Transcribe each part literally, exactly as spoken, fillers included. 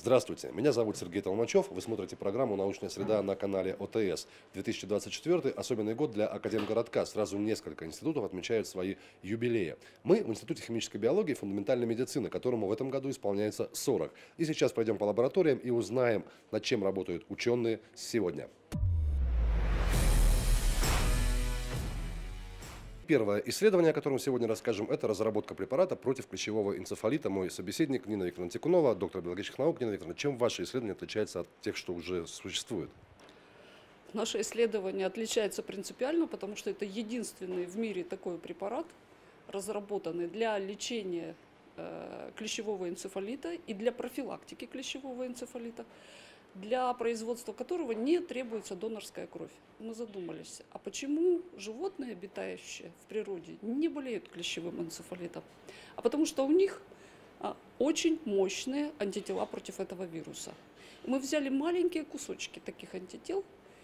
Здравствуйте, меня зовут Сергей Толмачев, вы смотрите программу «Научная среда» на канале О Т С. две тысячи двадцать четвёртый – особенный год для Академгородка. Сразу несколько институтов отмечают свои юбилеи. Мы в Институте химической биологии и фундаментальной медицины, которому в этом году исполняется сорок. И сейчас пройдем по лабораториям и узнаем, над чем работают ученые сегодня. Первое исследование, о котором сегодня расскажем, это разработка препарата против клещевого энцефалита. Мой собеседник Нина Викторовна Тикунова, доктор биологических наук. Нина Викторовна, чем ваше исследование отличается от тех, что уже существует? Наше исследование отличается принципиально, потому что это единственный в мире такой препарат, разработанный для лечения э, клещевого энцефалита и для профилактики клещевого энцефалита, для производства которого не требуется донорская кровь. Мы задумались, а почему животные, обитающие в природе, не болеют клещевым энцефалитом? А потому что у них а, очень мощные антитела против этого вируса. Мы взяли маленькие кусочки таких антител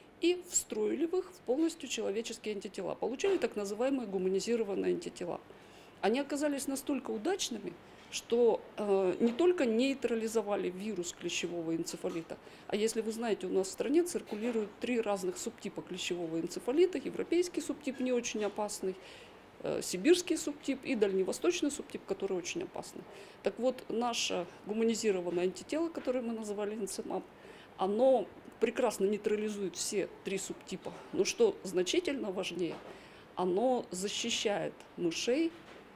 и встроили в их в полностью человеческие антитела. Получили так называемые гуманизированные антитела. Они оказались настолько удачными, что э, не только нейтрализовали вирус клещевого энцефалита, а если вы знаете, у нас в стране циркулируют три разных субтипа клещевого энцефалита: европейский субтип не очень опасный, э, сибирский субтип и дальневосточный субтип, который очень опасный. Так вот, наше гуманизированное антитело, которое мы называли энцемаб, оно прекрасно нейтрализует все три субтипа. Но что значительно важнее, оно защищает мышей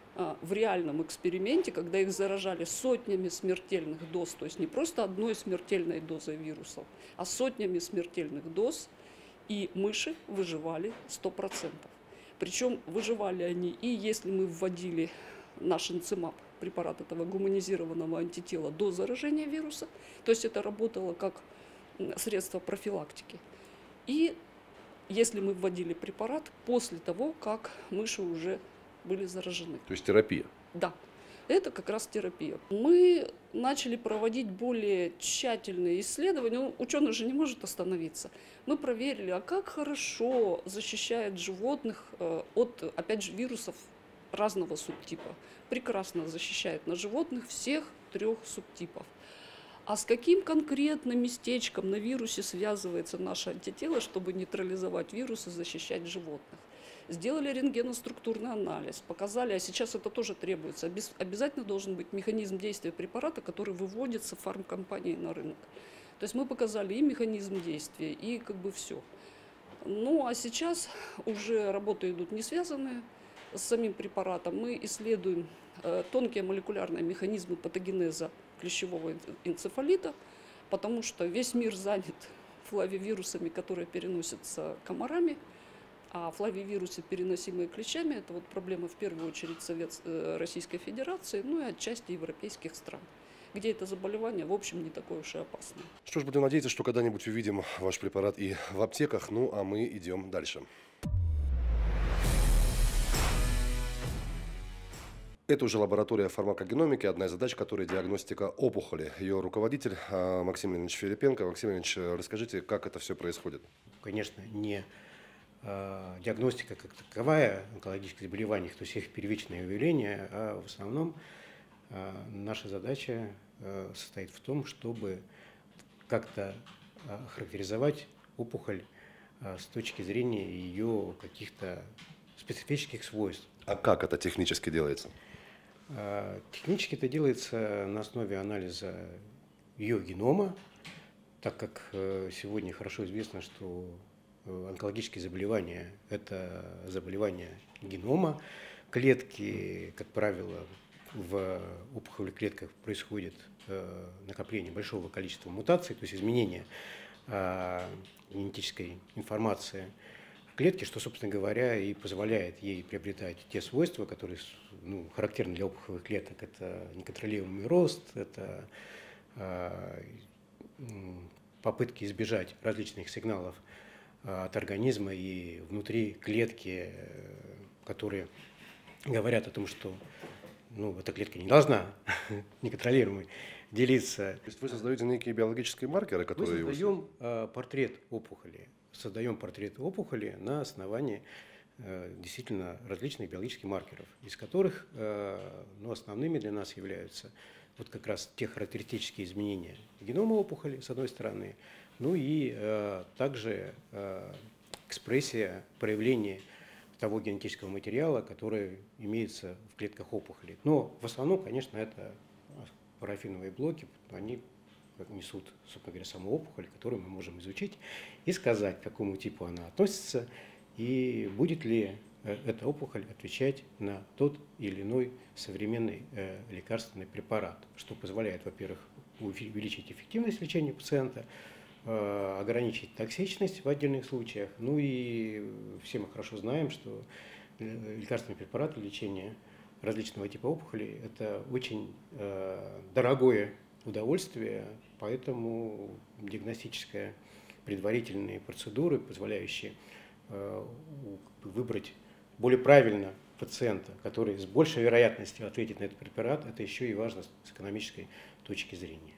в реальном эксперименте, когда их заражали сотнями смертельных доз, то есть не просто одной смертельной дозой вирусов, а сотнями смертельных доз, и мыши выживали сто процентов. Причем выживали они и если мы вводили наш энцемаб, препарат этого гуманизированного антитела, до заражения вируса, то есть это работало как средство профилактики, и если мы вводили препарат после того, как мыши уже были заражены. То есть терапия? Да, это как раз терапия. Мы начали проводить более тщательные исследования. Ну, ученый же не может остановиться. Мы проверили, а как хорошо защищает животных э, от, опять же, вирусов разного субтипа. Прекрасно защищает на животных всех трех субтипов. А с каким конкретным местечком на вирусе связывается наше антитело, чтобы нейтрализовать вирус и защищать животных? Сделали рентгеноструктурный анализ, показали, а сейчас это тоже требуется. Обязательно должен быть механизм действия препарата, который выводится фармкомпанией на рынок. То есть мы показали и механизм действия, и как бы все. Ну а сейчас уже работы идут не связанные с самим препаратом. Мы исследуем э, тонкие молекулярные механизмы патогенеза клещевого энцефалита, потому что весь мир занят флавивирусами, которые переносятся комарами. А флавивирусы, переносимые клещами, это вот проблема в первую очередь Совет... Российской Федерации, ну и отчасти европейских стран, где это заболевание, в общем, не такое уж и опасное. Что ж, будем надеяться, что когда-нибудь увидим ваш препарат и в аптеках. Ну, а мы идем дальше. Это уже лаборатория фармакогеномики, одна из задач которой диагностика опухоли. Ее руководитель Максим Леонидович Филипенко. Максим Леонидович, расскажите, как это все происходит? Конечно, не диагностика как таковая онкологических заболеваний, то есть их первичное выявление, а в основном наша задача состоит в том, чтобы как-то характеризовать опухоль с точки зрения ее каких-то специфических свойств. А как это технически делается? Технически это делается на основе анализа ее генома, так как сегодня хорошо известно, что онкологические заболевания – это заболевания генома. Клетки, как правило, в опухолевых клетках происходит накопление большого количества мутаций, то есть изменение генетической информации клетки, что, собственно говоря, и позволяет ей приобретать те свойства, которые ну, характерны для опухолевых клеток. Это неконтролируемый рост, это попытки избежать различных сигналов от организма и внутри клетки, которые говорят о том, что ну, эта клетка не должна неконтролируемой делиться. То есть вы создаете некие биологические маркеры, которые... Мы создаем его... портрет опухоли. Создаем портрет опухоли на основании действительно различных биологических маркеров, из которых ну, основными для нас являются вот как раз те характеристические изменения генома опухоли, с одной стороны, ну и э, также э, экспрессия, проявление того генетического материала, который имеется в клетках опухоли. Но в основном, конечно, это парафиновые блоки, они несут, собственно говоря, саму опухоль, которую мы можем изучить и сказать, к какому типу она относится, и будет ли эта опухоль отвечать на тот или иной современный э, лекарственный препарат, что позволяет, во-первых, увеличить эффективность лечения пациента, э, ограничить токсичность в отдельных случаях. Ну и все мы хорошо знаем, что лекарственные препараты для лечения различного типа опухолей – это очень э, дорогое удовольствие, поэтому диагностические предварительные процедуры, позволяющие э, выбрать более правильно пациента, который с большей вероятностью ответит на этот препарат, это еще и важно с экономической точки зрения.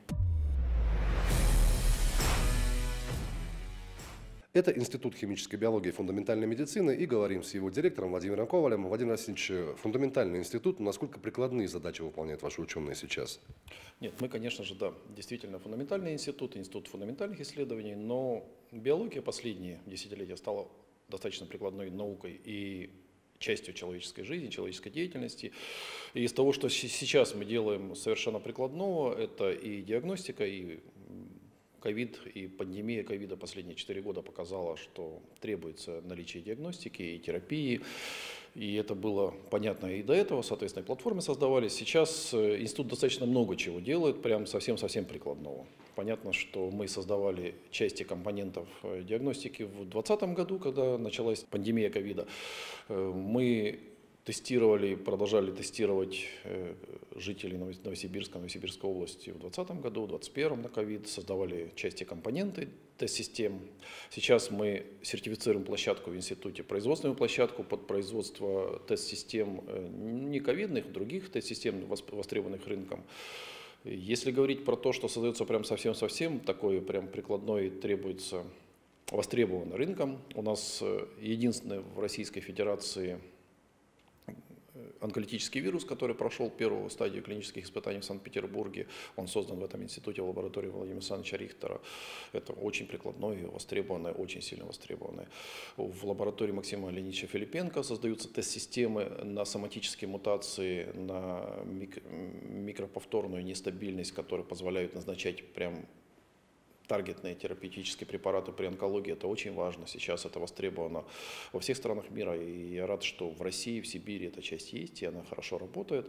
Это Институт химической биологии и фундаментальной медицины, и говорим с его директором Владимиром Ковалем. Владимир Васильевич, фундаментальный институт, насколько прикладные задачи выполняют ваши ученые сейчас? Нет, мы, конечно же, да, действительно фундаментальный институт, институт фундаментальных исследований, но биология последние десятилетия стала достаточно прикладной наукой и частью человеческой жизни, человеческой деятельности. И из того, что сейчас мы делаем совершенно прикладного, это и диагностика, и ковид, и пандемия ковида последние четыре года показала, что требуется наличие диагностики и терапии. И это было понятно и до этого, соответственно, и платформы создавались. Сейчас институт достаточно много чего делает, прям совсем-совсем прикладного. Понятно, что мы создавали части компонентов диагностики в две тысячи двадцатом году, когда началась пандемия ковида. Мы тестировали, продолжали тестировать жителей Новосибирска, Новосибирской области в двадцатом году, в двадцать первом на ковид, создавали части компоненты тест-систем. Сейчас мы сертифицируем площадку в институте, производственную площадку под производство тест-систем не ковидных, других тест-систем, востребованных рынком. Если говорить про то, что создается прям совсем-совсем, такое прям прикладное требуется, востребовано рынком, у нас единственный в Российской Федерации онколитический вирус, который прошел первую стадию клинических испытаний в Санкт-Петербурге. Он создан в этом институте в лаборатории Владимира Александровича Рихтера. Это очень прикладное, востребованное, очень сильно востребованное. В лаборатории Максима Леонидовича Филипенко создаются тест-системы на соматические мутации, на микроповторную нестабильность, которые позволяют назначать прям таргетные терапевтические препараты при онкологии. Это очень важно. Сейчас это востребовано во всех странах мира. И я рад, что в России, в Сибири эта часть есть, и она хорошо работает.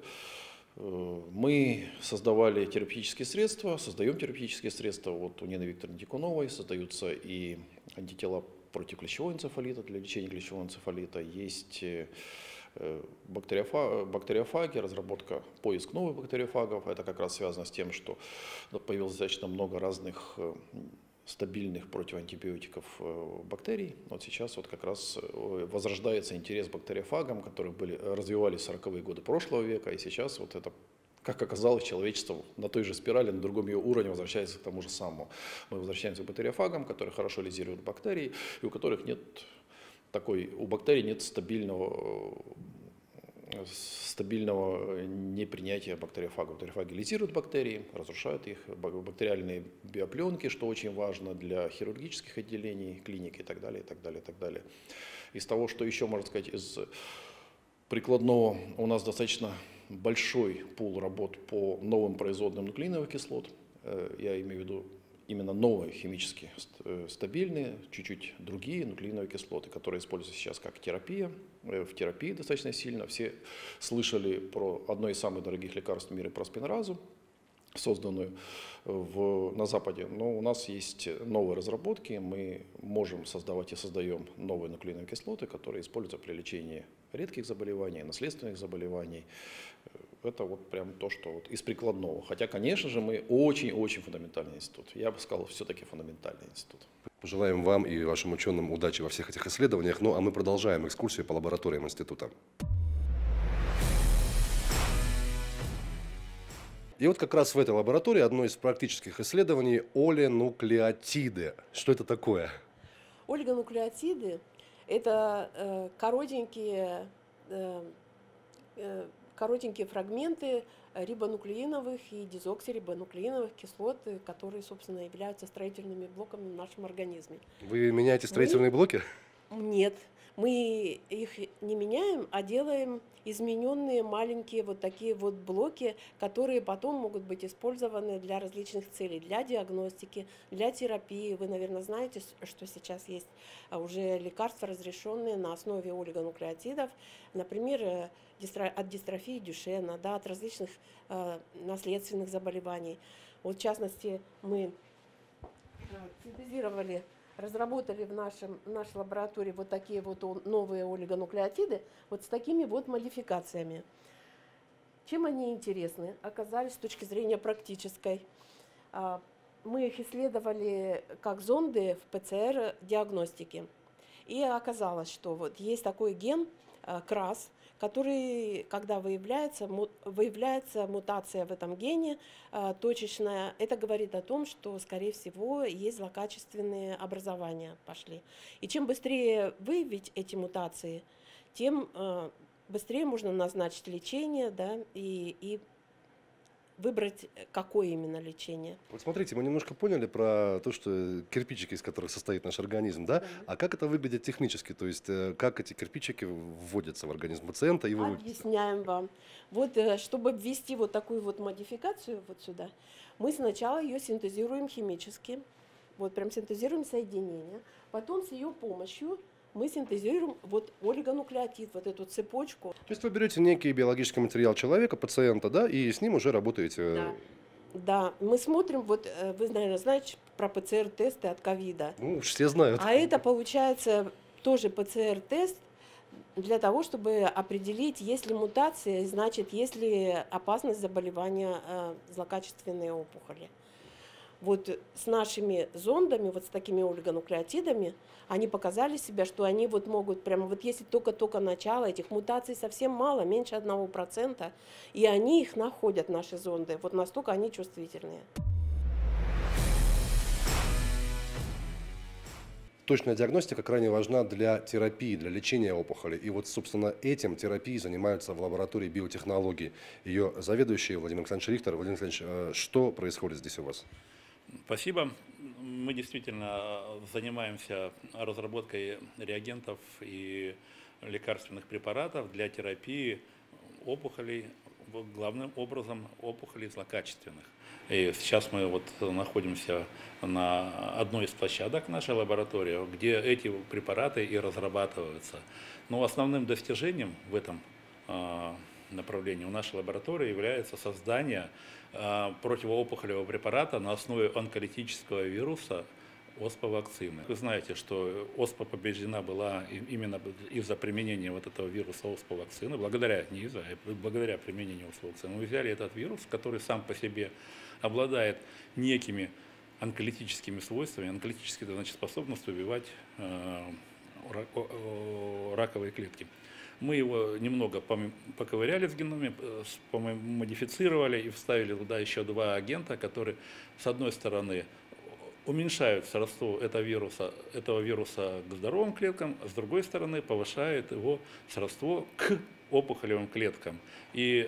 Мы создавали терапевтические средства, создаем терапевтические средства. Вот у Нины Викторовны Дикуновой создаются и антитела против клещевого энцефалита, для лечения клещевого энцефалита. Есть бактериофаги, разработка, поиск новых бактериофагов. Это как раз связано с тем, что появилось достаточно много разных стабильных противоантибиотиков бактерий. Вот сейчас вот как раз возрождается интерес к бактериофагам, которые были, развивались в сороковые годы прошлого века, и сейчас вот это, как оказалось, человечество на той же спирали, на другом ее уровне возвращается к тому же самому. Мы возвращаемся к бактериофагам, которые хорошо лизируют бактерии, и у которых нет такой, у бактерий нет стабильного, стабильного непринятия бактериофагов. Бактериофаги лизируют бактерии, разрушают их, бактериальные биопленки, что очень важно для хирургических отделений, клиник и так далее, и так далее, и так далее. Из того, что еще можно сказать, из прикладного, у нас достаточно большой пул работ по новым производным нуклеиновых кислот. Я имею в виду именно новые химически стабильные, чуть-чуть другие нуклеиновые кислоты, которые используются сейчас как терапия. В терапии достаточно сильно. Все слышали про одно из самых дорогих лекарств в мире, про спинразу, созданную в, на Западе. Но у нас есть новые разработки. Мы можем создавать и создаем новые нуклеиновые кислоты, которые используются при лечении редких заболеваний, наследственных заболеваний. Это вот прям то, что вот из прикладного. Хотя, конечно же, мы очень-очень фундаментальный институт. Я бы сказал, все-таки фундаментальный институт. Пожелаем вам и вашим ученым удачи во всех этих исследованиях. Ну а мы продолжаем экскурсию по лабораториям института. И вот как раз в этой лаборатории одно из практических исследований – олигонуклеотиды. Что это такое? Олигонуклеотиды – это э, коротенькие э, э, коротенькие фрагменты рибонуклеиновых и дезоксирибонуклеиновых кислот, которые, собственно, являются строительными блоками в нашем организме. Вы меняете строительные Мы- блоки? Нет, мы их не меняем, а делаем измененные маленькие вот такие вот блоки, которые потом могут быть использованы для различных целей, для диагностики, для терапии. Вы, наверное, знаете, с- что сейчас есть а, уже лекарства, разрешенные на основе олигонуклеотидов, например, э, дистро- от дистрофии Дюшена, да, от различных э, наследственных заболеваний. Вот, в частности, мы э, синтезировали, разработали в, нашем, в нашей лаборатории вот такие вот о- новые олигонуклеотиды вот с такими вот модификациями. Чем они интересны? Оказались с точки зрения практической. А, Мы их исследовали как зонды в ПЦР-диагностике. И оказалось, что вот есть такой ген а, крас, который, когда выявляется, му- выявляется мутация в этом гене а, точечная, это говорит о том, что, скорее всего, есть злокачественные образования пошли. И чем быстрее выявить эти мутации, тем а, быстрее можно назначить лечение, да, и, и выбрать, э, какое именно лечение. Вот смотрите, мы немножко поняли про то, что кирпичики, из которых состоит наш организм, да? Да. А как это выглядит технически? То есть, э, как эти кирпичики вводятся в организм пациента и выводятся? Объясняем вам. Вот, э, чтобы ввести вот такую вот модификацию вот сюда, мы сначала ее синтезируем химически, вот прям синтезируем соединение, потом с ее помощью мы синтезируем вот олигонуклеотид, вот эту цепочку. То есть вы берете некий биологический материал человека, пациента, да, и с ним уже работаете. Да. Да, мы смотрим, вот э, вы, наверное, знаете про ПЦР-тесты от ковида. Ну, уж все знают. А это получается тоже ПЦР-тест для того, чтобы определить, есть ли мутация, значит, есть ли опасность заболевания э, злокачественной опухоли. Вот с нашими зондами, вот с такими олигонуклеотидами, они показали себя, что они вот могут прямо, вот если только-только начало, этих мутаций совсем мало, меньше одного процента, и они их находят, наши зонды, вот настолько они чувствительные. Точная диагностика крайне важна для терапии, для лечения опухоли. И вот, собственно, этим терапией занимаются в лаборатории биотехнологий. Ее заведующий Владимир Александрович Рихтер. Владимир Александрович, э, что происходит здесь у вас? Спасибо. Мы действительно занимаемся разработкой реагентов и лекарственных препаратов для терапии опухолей, главным образом опухолей злокачественных. И сейчас мы вот находимся на одной из площадок нашей лаборатории, где эти препараты и разрабатываются. Но основным достижением в этом а, направлении у нашей лаборатории является создание а, противоопухолевого препарата на основе онколитического вируса оспа-вакцины. Вы знаете, что оспа побеждена была и- именно из-за применения вот этого вируса оспа-вакцины, благодаря, не из-за, а благодаря применению оспа-вакцины. Мы взяли этот вирус, который сам по себе обладает некими онколитическими свойствами. Онколитически, это значит способность убивать э, ра- о- о- раковые клетки. Мы его немного пом- поковыряли в геноме, э, с- помодифицировали и вставили туда еще два агента, которые, с одной стороны, уменьшают сродство этого вируса, этого вируса к здоровым клеткам, а с другой стороны, повышает его сродство к опухолевым клеткам. И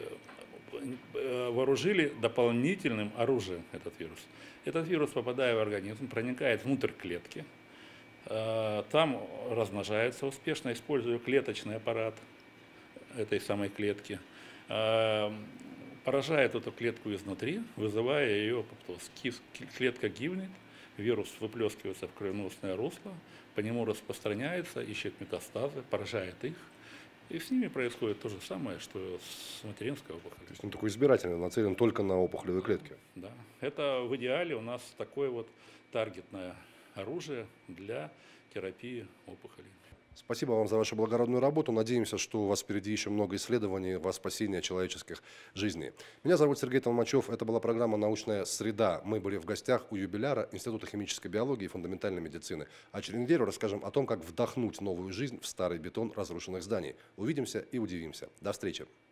э, вооружили дополнительным оружием этот вирус. Этот вирус, попадая в организм, проникает внутрь клетки, э, там размножается успешно, используя клеточный аппарат этой самой клетки, э, поражает эту клетку изнутри, вызывая ее апоптоз. Кис- Клетка гибнет, вирус выплескивается в кровеносное русло, по нему распространяется, ищет метастазы, поражает их. И с ними происходит то же самое, что с материнской опухолью. То есть он такой избирательный, нацелен только на опухолевые клетки. Да. Это в идеале у нас такое вот таргетное оружие для терапии опухолей. Спасибо вам за вашу благородную работу. Надеемся, что у вас впереди еще много исследований во спасение человеческих жизней. Меня зовут Сергей Толмачев. Это была программа «Научная среда». Мы были в гостях у юбиляра Института химической биологии и фундаментальной медицины. А через неделю расскажем о том, как вдохнуть новую жизнь в старый бетон разрушенных зданий. Увидимся и удивимся. До встречи.